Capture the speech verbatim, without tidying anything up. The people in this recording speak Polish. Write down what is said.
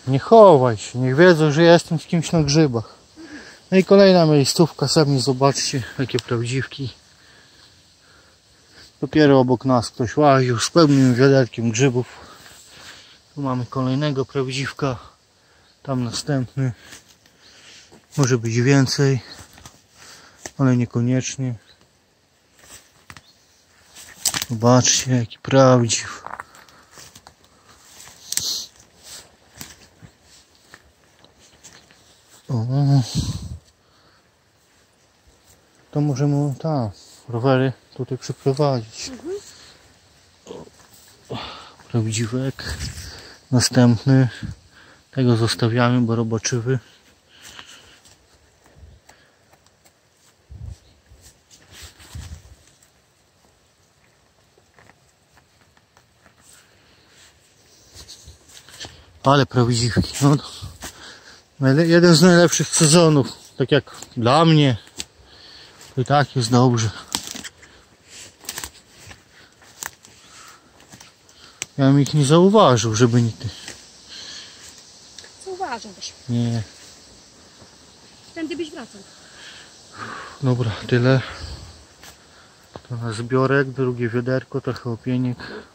Nie chowaj się, niech wiedzą, że ja jestem z kimś na grzybach. No i kolejna miejscówka, sami zobaczcie, jakie prawdziwki. Dopiero obok nas ktoś łaził z pełnym wiaderkiem grzybów. Tu mamy kolejnego prawdziwka, tam następny. Może być więcej, ale niekoniecznie. Zobaczcie, jaki prawdziw. O. To możemy tam rowery tutaj przyprowadzić. Mhm. Prawdziwek. Następny. Tego zostawiamy, bo robaczywy. Ale prawdziwki. No, jeden z najlepszych sezonów. Tak jak dla mnie. To i tak jest dobrze. Ja bym ich nie zauważył, żeby nie ty. Zauważyłbyś. Nie. Tędy byś wracał. Dobra, tyle. To na zbiorek, drugie wiaderko, trochę opieniek.